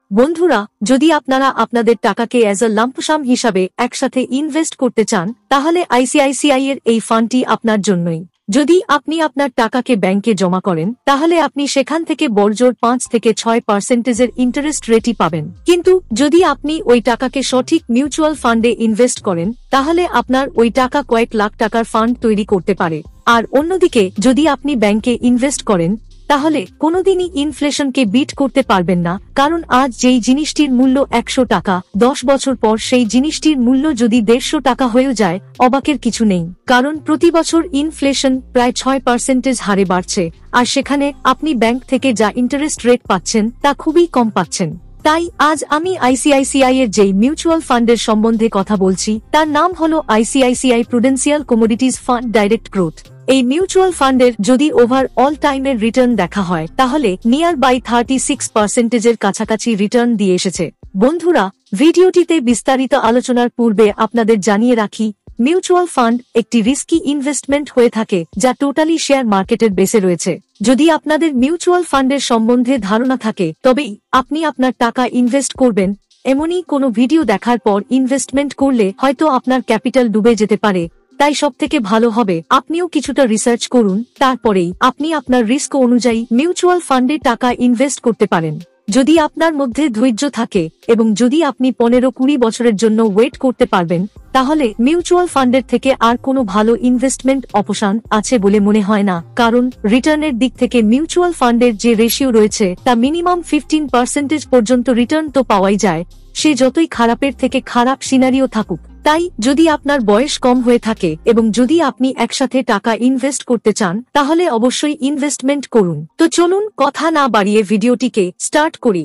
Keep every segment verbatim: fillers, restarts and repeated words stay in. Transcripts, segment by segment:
বন্ধুরা, যদি আপনারা আপনাদের টাকাকে অ্যাজ আ লাম্পসাম হিসাবে একসাথে ইনভেস্ট করতে চান, তাহলে আইসিআইসিআই এর এই ফান্ডটি আপনার জন্যই। যদি আপনি আপনার টাকাকে ব্যাংকে জমা করেন, তাহলে আপনি সেখান থেকে বড়জোর পাঁচ থেকে ছয় পার্সেন্টেজের ইন্টারেস্ট রেটই পাবেন। কিন্তু যদি আপনি ওই টাকাকে সঠিক মিউচুয়াল ফান্ডে ইনভেস্ট করেন, তাহলে আপনার ওই টাকা কয়েক লাখ টাকার ফান্ড তৈরি করতে পারে। আর অন্যদিকে যদি আপনি ব্যাংকে ইনভেস্ট করেন, তাহলে কোনোদিনই ইনফ্লেশনকে বিট করতে পারবেন না, কারণ আজ যেই জিনিসটির মূল্য একশো টাকা, দশ বছর পর সেই জিনিসটির মূল্য যদি দেড়শো টাকা হয়েও যায়, অবাকের কিছু নেই, কারণ প্রতি বছর ইনফ্লেশন প্রায় ছয় পার্সেন্টেজ হারে বাড়ছে, আর সেখানে আপনি ব্যাংক থেকে যা ইন্টারেস্ট রেট পাচ্ছেন তা খুবই কম পাচ্ছেন। তাই আজ আমি আইসিআইসিআই এর যেই মিউচুয়াল ফান্ডের সম্বন্ধে কথা বলছি, তার নাম হলো ICICI prudential commodities fund direct growth. এই মিউচুয়াল ফান্ডের যদি ওভার অল টাইমের রিটার্ন দেখা হয়, তাহলে নিয়ার বাই থার্টি সিক্স পার্সেন্টেজের কাছাকাছি রিটার্ন দিয়ে এসেছে। বন্ধুরা, ভিডিওটিতে বিস্তারিত আলোচনার পূর্বে আপনাদের জানিয়ে রাখি, মিউচুয়াল ফান্ড একটি রিস্কি ইনভেস্টমেন্ট হয়ে থাকে, যা টোটালি শেয়ার মার্কেটের বেসে রয়েছে। যদি আপনাদের মিউচুয়াল ফান্ডের সম্বন্ধে ধারণা থাকে, তবেই আপনি আপনার টাকা ইনভেস্ট করবেন। এমনই কোনো ভিডিও দেখার পর ইনভেস্টমেন্ট করলে হয়তো আপনার ক্যাপিটাল ডুবে যেতে পারে। তাই সবথেকে ভালো হবে আপনিও কিছুটা রিসার্চ করুন, তারপরেই আপনি আপনার রিস্ক অনুযায়ী মিউচুয়াল ফান্ডে টাকা ইনভেস্ট করতে পারেন। যদি আপনার মধ্যে ধৈর্য থাকে এবং যদি আপনি পনেরো কুড়ি বছরের জন্য ওয়েট করতে পারবেন, তাহলে মিউচুয়াল ফান্ডের থেকে আর কোনো ভালো ইনভেস্টমেন্ট অপশন আছে বলে মনে হয় না, কারণ রিটার্নের দিক থেকে মিউচুয়াল ফান্ডের যে রেশিও রয়েছে তা মিনিমাম ফিফটিন পার্সেন্টেজ পর্যন্ত রিটার্ন তো পাওয়াই যায়, সে যতই খারাপের থেকে খারাপ সিনারিও থাকুক। তাই যদি আপনার বয়স কম হয়ে থাকে এবং যদি আপনি একসাথে টাকা ইনভেস্ট করতে চান, তাহলে অবশ্যই ইনভেস্টমেন্ট করুন। তো চলুন কথা না বাড়িয়ে ভিডিওটিকে স্টার্ট করি।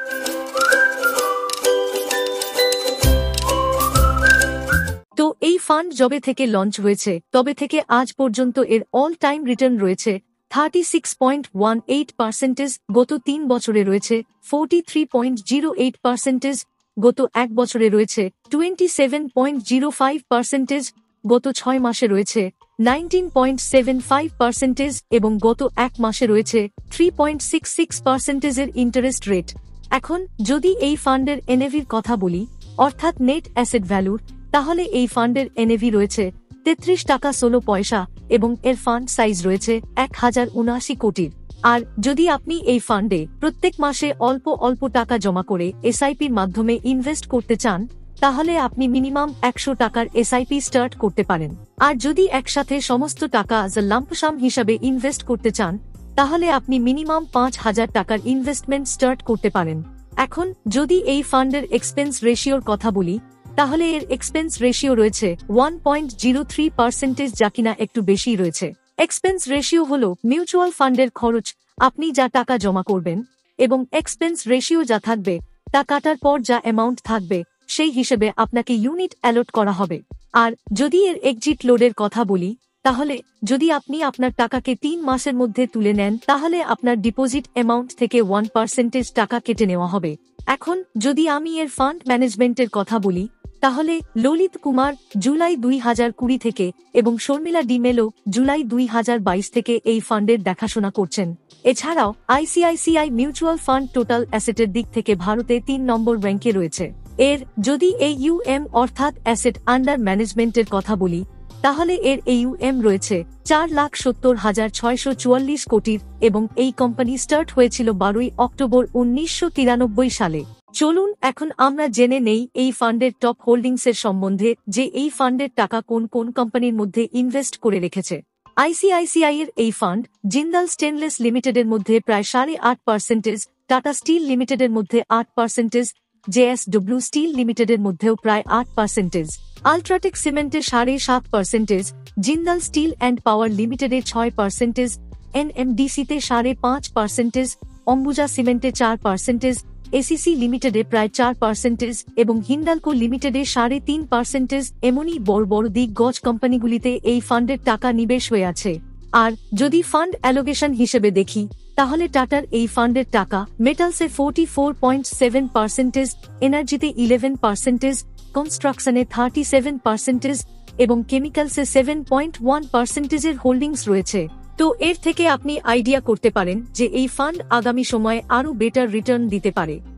তো এই ফান্ড যবে থেকে লঞ্চ হয়েছে তবে থেকে আজ পর্যন্ত এর অল টাইম রিটার্ন রয়েছে thirty six point one eight percentage, গত তিন বছরে রয়েছে forty three point zero eight percentage, গত এক বছরে রয়েছে twenty seven point zero five percentage, গত ছয় মাসে রয়েছে nineteen point seven five percentage এবং গত এক মাসে রয়েছে থ্রি পয়েন্ট সিক্স সিক্স পার্সেন্টেজের ইন্টারেস্ট রেট। এখন যদি এই ফান্ডের এনএভির কথা বলি, অর্থাৎ নেট অ্যাসেট ভ্যালুর, তাহলে এই ফান্ডের এনএভি রয়েছে তেত্রিশ টাকা ষোলো পয়সা এবং এর ফান্ড সাইজ রয়েছে এক হাজার উনআশি কোটির। আর যদি আপনি এই ফান্ডে প্রত্যেক মাসে অল্প অল্প টাকা জমা করে এসআইপির মাধ্যমে ইনভেস্ট করতে চান, তাহলে আপনি মিনিমাম একশো টাকার এসআইপি স্টার্ট করতে পারেন। আর যদি একসাথে সমস্ত টাকা অ্যাজ আ লাম্পসাম হিসাবে ইনভেস্ট করতে চান, তাহলে আপনি মিনিমাম পাঁচ হাজার টাকার ইনভেস্টমেন্ট স্টার্ট করতে পারেন। এখন যদি এই ফান্ডের এক্সপেন্স রেশিওর কথা বলি, তাহলে এর এক্সপেন্স রেশিও রয়েছে one point zero three percentage, যা কিনা একটু বেশি রয়েছে। এক্সপেন্স রেশিও হল মিউচুয়াল ফান্ডের খরচ, আপনি যা টাকা জমা করবেন, এবং এক্সপেন্স রেশিও যা থাকবে তা কাটার পর যা অ্যামাউন্ট থাকবে সেই হিসেবে আপনাকে ইউনিট অ্যালট করা হবে। আর যদি এর এক্সিট লোডের কথা বলি, তাহলে যদি আপনি আপনার টাকাকে তিন মাসের মধ্যে তুলে নেন, তাহলে আপনার ডিপোজিট অ্যামাউন্ট থেকে ওয়ান পার্সেন্টেজ টাকা কেটে নেওয়া হবে। এখন যদি আমি এর ফান্ড ম্যানেজমেন্টের কথা বলি, তাহলে ললিত কুমার জুলাই দুই হাজার কুড়ি থেকে এবং শর্মিলা ডি মেলো জুলাই দুই হাজার বাইশ থেকে এই ফান্ডের দেখাশোনা করছেন। এছাড়াও আইসিআইসিআই মিউচুয়াল ফান্ড টোটাল অ্যাসেটের দিক থেকে ভারতে তিন নম্বর র্যাঙ্কে রয়েছে। এর যদি এই ইউএম অর্থাৎ অ্যাসেট আন্ডার ম্যানেজমেন্টের কথা বলি, তাহলে এর এইউএম রয়েছে চার লাখ সত্তর হাজার ছয়শো চুয়াল্লিশ কোটির এবং এই কোম্পানি স্টার্ট হয়েছিল বারোই অক্টোবর উনিশশো তিরানব্বই সালে। চলুন এখন আমরা জেনে নেই এই ফান্ডের টপ হোল্ডিংসের সম্বন্ধে, যে এই ফান্ডের টাকা কোন কোন কোম্পানির মধ্যে ইনভেস্ট করে রেখেছে। আইসিআইসিআই এর এই ফান্ড জিন্দাল স্টেনলেস লিমিটেডের মধ্যে প্রায় সাড়ে আট পার্সেন্টেজ, টাটা স্টিল লিমিটেডের মধ্যে আট পার্সেন্টেজ, জেএসডব্লিউ স্টিল লিমিটেডের মধ্যেও প্রায় আট পার্সেন্টেজ, আলট্রাটেক সিমেন্টে সাড়ে সাত percentage, Jindal steel and power লিমিটেডে ছয় পার্সেন্টেজ, এনএমডিসিতে সাড়ে পাঁচ পার্সেন্টেজ, অম্বুজা সিমেন্টে চার পার্সেন্টেজ, এসিসি লিমিটেডে প্রায় চার পার্সেন্টেজ এবং হিন্ডালকো লিমিটেডে সাড়ে তিন পার্সেন্টেজ। এমনই বড় বড় দিগ্গজ কোম্পানিগুলিতে এই ফান্ডের টাকা নিবেশ হয়ে আছে। আর যদি ফান্ড অ্যালোকেশন হিসেবে দেখি, তাহলে টাটার এই ফান্ডের টাকা মেটালসে forty four point seven percentage, এনার্জিতে ইলেভেন পার্সেন্টেজ, কনস্ট্রাকশনে থার্টি সেভেন পার্সেন্টেজ এবং কেমিক্যালসে সেভেন পয়েন্ট ওয়ান পার্সেন্টেজের হোল্ডিংস রয়েছে। তো এর থেকে আপনি আইডিয়া করতে পারেন যে এই ফান্ড আগামী সময়ে আরও বেটার রিটার্ন দিতে পারে।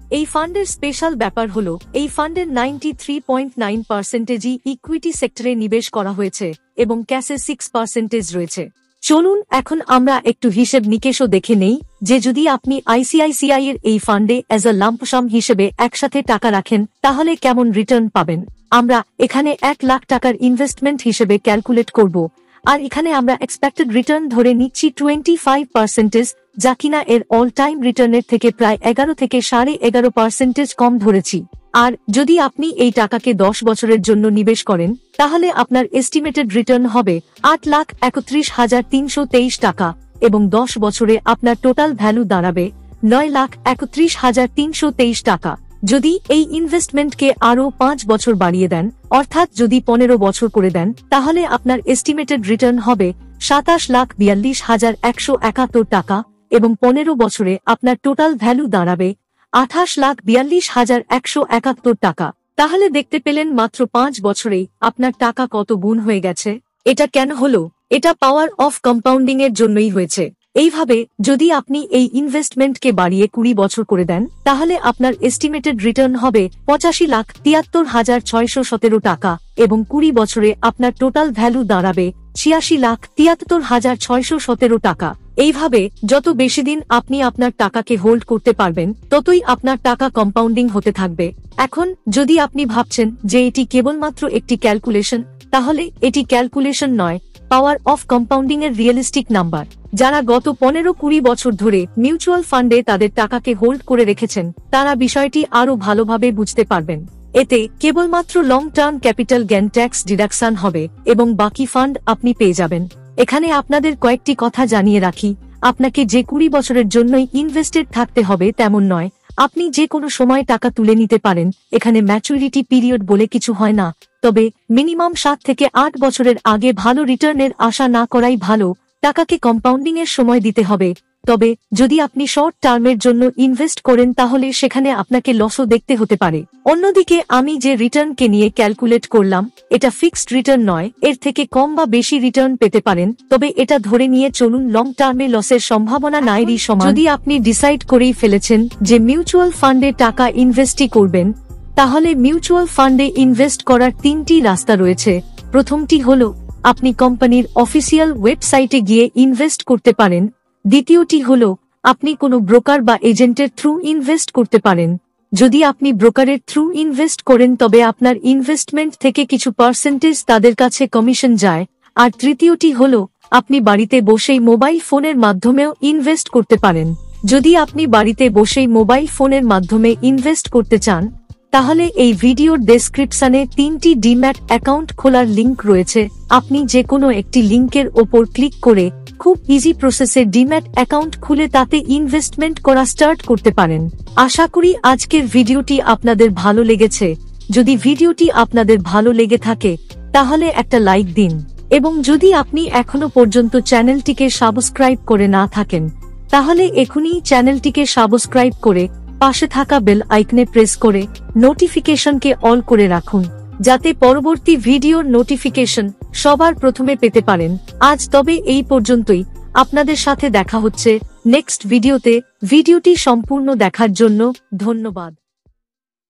এই ফান্ডের স্পেশাল ব্যাপার হলো এই ফান্ডের নাইনটি থ্রি পয়েন্ট নাইন পার্সেন্টেজই ইকুইটি সেক্টরে নিবেশ করা হয়েছে এবং ক্যাশে সিক্স পার্সেন্টেজ রয়েছে। চলুন এখন আমরা একটু হিসেব নিকেশও দেখে নেই যে যদি আপনি আইসিআইসিআই এর এই ফান্ডে অ্যাজ আ লাম্পসাম হিসেবে একসাথে টাকা রাখেন তাহলে কেমন রিটার্ন পাবেন। আমরা এখানে এক লাখ টাকার ইনভেস্টমেন্ট হিসেবে ক্যালকুলেট করব, আর এখানে আমরা এক্সপেক্টেড রিটার্ন ধরে নিচ্ছি টোয়েন্টি ফাইভ পার্সেন্টেজ, যা কিনা এর অল টাইম রিটার্নের থেকে প্রায় এগারো থেকে সাড়ে এগারো পার্সেন্টেজ কম ধরেছি। আর যদি আপনি এই টাকাকে দশ বছরের জন্য নিবেশ করেন তাহলে আপনার এস্টিমেটেড রিটার্ন হবে আট লাখ একত্রিশ হাজার তিনশো তেইশ টাকা এবং দশ বছরে আপনার টোটাল ভ্যালু দাঁড়াবে নয় লাখ একত্রিশ হাজার তিনশো তেইশ টাকা। যদি এই ইনভেস্টমেন্টকে আরও পাঁচ বছর বাড়িয়ে দেন, অর্থাৎ যদি পনেরো বছর করে দেন, তাহলে আপনার এস্টিমেটেড রিটার্ন হবে সাতাশ লাখ বিয়াল্লিশ হাজার একশো একাত্তর টাকা এবং পনেরো বছরে আপনার টোটাল ভ্যালু দাঁড়াবে আঠাশ লাখ বিয়াল্লিশ হাজার একশো একাত্তর টাকা। তাহলে দেখতে পেলেন মাত্র পাঁচ বছরেই আপনার টাকা কত গুণ হয়ে গেছে। এটা কেন হলো? এটা পাওয়ার অফ কম্পাউন্ডিং এর জন্যই হয়েছে। এইভাবে যদি আপনি এই ইনভেস্টমেন্টকে বাড়িয়ে কুড়ি বছর করে দেন তাহলে আপনার এস্টিমেটেড রিটার্ন হবে পঁচাশি লাখ তিয়াত্তর হাজার ছয়শো সতেরো টাকা এবং কুড়ি বছরে আপনার টোটাল ভ্যালু দাঁড়াবে ছিয়াশি লাখ তিয়াত্তর হাজার ছয়শো সতেরো টাকা। এইভাবে যত বেশি দিন আপনি আপনার টাকাকে হোল্ড করতে পারবেন ততই আপনার টাকা কম্পাউন্ডিং হতে থাকবে। এখন যদি আপনি ভাবছেন যে এটি কেবলমাত্র একটি ক্যালকুলেশন, তাহলে এটি ক্যালকুলেশন নয়, পাওয়ার অফ কম্পাউন্ডিং এর রিয়েলিস্টিক নাম্বার। যারা গত পনেরো কুড়ি বছর ধরে মিউচুয়াল ফান্ডে তাদের টাকাকে হোল্ড করে রেখেছেন তারা বিষয়টি আরো ভালোভাবে বুঝতে পারবেন। এতে কেবলমাত্র long term capital gain tax deduction হবে এবং বাকি ফান্ড আপনি পেয়ে যাবেন। এখানে আপনাদের কয়েকটি কথা জানিয়ে রাখি, আপনাকে যে কুড়ি বছরের জন্যই ইনভেস্টেড থাকতে হবে তেমন নয়, আপনি যে কোনো সময় টাকা তুলে নিতে পারেন। এখানে ম্যাচুরিটি পিরিয়ড বলে কিছু হয় না, তবে মিনিমাম সাত থেকে আট বছরের আগে ভালো রিটার্নের আশা না করাই ভালো। টাকাকে কম্পাউন্ডিং এর সময় দিতে হবে, তবে যদি আপনি শর্ট টার্মের জন্য ইনভেস্ট করেন তাহলে সেখানে আপনাকে লসও দেখতে হতে পারে। অন্যদিকে আমি যে রিটার্নকে নিয়ে ক্যালকুলেট করলাম এটা ফিক্সড রিটার্ন নয়, এর থেকে কম বা বেশি রিটার্ন পেতে পারেন, তবে এটা ধরে নিয়ে চলুন লং টার্মে লসের সম্ভাবনা নাইরই সমান। যদি আপনি ডিসাইড করেই ফেলেছেন যে মিউচুয়াল ফান্ডে টাকা ইনভেস্টই করবেন, তাহলে মিউচুয়াল ফান্ডে ইনভেস্ট করার তিনটি রাস্তা রয়েছে। প্রথমটি হলো আপনি কোম্পানির অফিসিয়াল ওয়েবসাইটে গিয়ে ইনভেস্ট করতে পারেন। দ্বিতীয়টি হলো আপনি কোনো ব্রোকার বা এজেন্টের থ্রু ইনভেস্ট করতে পারেন। যদি আপনি ব্রোকারের থ্রু ইনভেস্ট করেন তবে আপনার ইনভেস্টমেন্ট থেকে কিছু পার্সেন্টেজ তাদের কাছে কমিশন যায়। আর তৃতীয়টি হলো আপনি বাড়িতে বসেই মোবাইল ফোনের মাধ্যমেও ইনভেস্ট করতে পারেন। যদি আপনি বাড়িতে বসেই মোবাইল ফোনের মাধ্যমে ইনভেস্ট করতে চান তাহলে এই ভিডিওর ডেসক্রিপশনে তিনটি ডিম্যাট অ্যাকাউন্ট খোলার লিংক রয়েছে। আপনি যে কোনো একটি লিংকের ওপর ক্লিক করে খুব ইজি প্রসেসে ডিম্যাট অ্যাকাউন্ট খুলে তাতে ইনভেস্টমেন্ট করা স্টার্ট করতে পারেন। আশা করি আজকের ভিডিওটি আপনাদের ভালো লেগেছে। যদি ভিডিওটি আপনাদের ভালো লেগে থাকে তাহলে একটা লাইক দিন, এবং যদি আপনি এখনো পর্যন্ত চ্যানেলটিকে সাবস্ক্রাইব করে না থাকেন তাহলে এখনই চ্যানেলটিকে সাবস্ক্রাইব করে পাশে থাকা বেল আইকনে প্রেস করে নোটিফিকেশনকে অল করে রাখুন, যাতে পরবর্তী ভিডিওর নোটিফিকেশন সবার প্রথমে পেতে পারেন। আজ তবে এই পর্যন্তই। আপনাদের সাথে দেখা হচ্ছে নেক্সট ভিডিওতে। ভিডিওটি সম্পূর্ণ দেখার জন্য ধন্যবাদ।